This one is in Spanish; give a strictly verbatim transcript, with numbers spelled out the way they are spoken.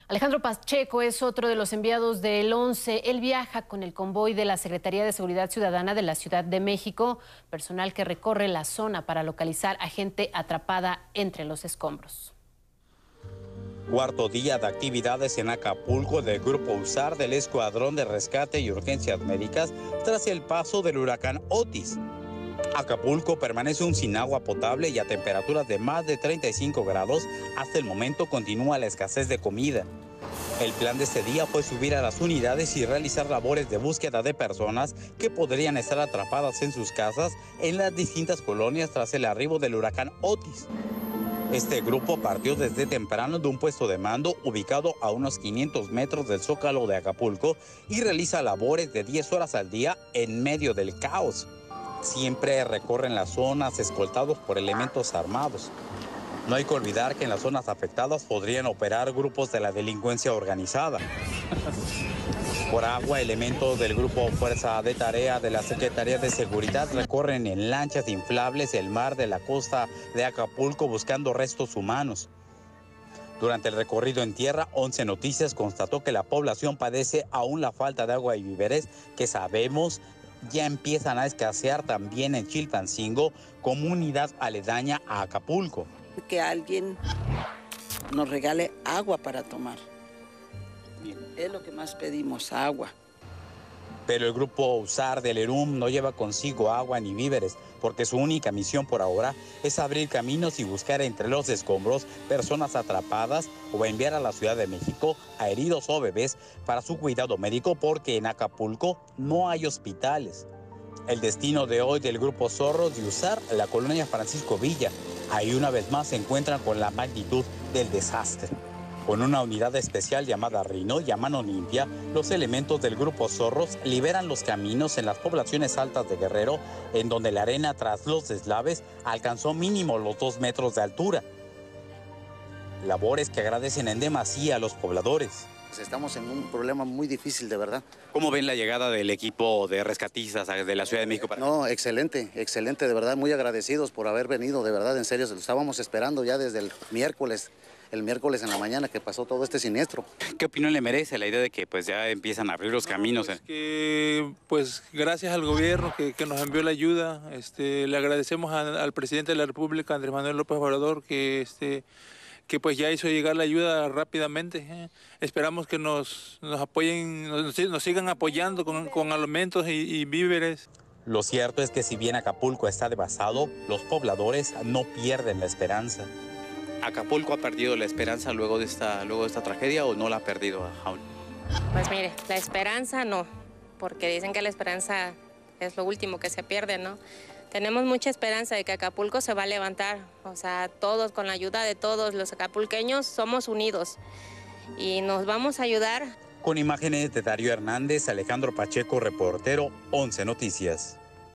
Alejandro Pacheco es otro de los enviados del once. Él viaja con el convoy de la Secretaría de Seguridad Ciudadana de la Ciudad de México, personal que recorre la zona para localizar a gente atrapada entre los escombros. Cuarto día de actividades en Acapulco del Grupo USAR del Escuadrón de Rescate y Urgencias Médicas tras el paso del huracán Otis. Acapulco permanece aún sin agua potable y a temperaturas de más de treinta y cinco grados. Hasta el momento continúa la escasez de comida. El plan de este día fue subir a las unidades y realizar labores de búsqueda de personas que podrían estar atrapadas en sus casas en las distintas colonias tras el arribo del huracán Otis. Este grupo partió desde temprano de un puesto de mando ubicado a unos quinientos metros del Zócalo de Acapulco y realiza labores de diez horas al día en medio del caos. Siempre recorren las zonas escoltados por elementos armados. No hay que olvidar que en las zonas afectadas podrían operar grupos de la delincuencia organizada. Por agua, elementos del Grupo Fuerza de Tarea de la Secretaría de Seguridad recorren en lanchas inflables el mar de la costa de Acapulco buscando restos humanos. Durante el recorrido en tierra, once Noticias constató que la población padece aún la falta de agua y víveres que sabemos ya empiezan a escasear también en Chilpancingo, comunidad aledaña a Acapulco. Que alguien nos regale agua para tomar. Bien. Es lo que más pedimos, agua. Pero el Grupo USAR del ERUM no lleva consigo agua ni víveres, porque su única misión por ahora es abrir caminos y buscar entre los escombros personas atrapadas o enviar a la Ciudad de México a heridos o bebés para su cuidado médico, porque en Acapulco no hay hospitales. El destino de hoy del Grupo Zorros de USAR, la colonia Francisco Villa. Ahí una vez más se encuentran con la magnitud del desastre. Con una unidad especial llamada Rino y a mano limpia, los elementos del Grupo Zorros liberan los caminos en las poblaciones altas de Guerrero, en donde la arena tras los deslaves alcanzó mínimo los dos metros de altura. Labores que agradecen en demasía a los pobladores. Estamos en un problema muy difícil, de verdad. ¿Cómo ven la llegada del equipo de rescatistas de la Ciudad de México? Para... No, excelente, excelente, de verdad, muy agradecidos por haber venido, de verdad, en serio, lo estábamos esperando ya desde el miércoles, el miércoles en la mañana que pasó todo este siniestro. ¿Qué opinión le merece la idea de que pues ya empiezan a abrir los caminos? No, pues, que, pues gracias al gobierno que, que nos envió la ayuda, este, le agradecemos a, al presidente de la República, Andrés Manuel López Obrador, que... Este, que pues ya hizo llegar la ayuda rápidamente. ¿eh? Esperamos que nos, nos apoyen, nos, nos sigan apoyando con, con alimentos y, y víveres. Lo cierto es que si bien Acapulco está devastado, los pobladores no pierden la esperanza. ¿Acapulco ha perdido la esperanza luego de esta, luego de esta tragedia o no la ha perdido aún? Pues mire, la esperanza no, porque dicen que la esperanza es lo último que se pierde, ¿no? Tenemos mucha esperanza de que Acapulco se va a levantar, o sea, todos, con la ayuda de todos los acapulqueños, somos unidos y nos vamos a ayudar. Con imágenes de Darío Hernández, Alejandro Pacheco, reportero, once Noticias.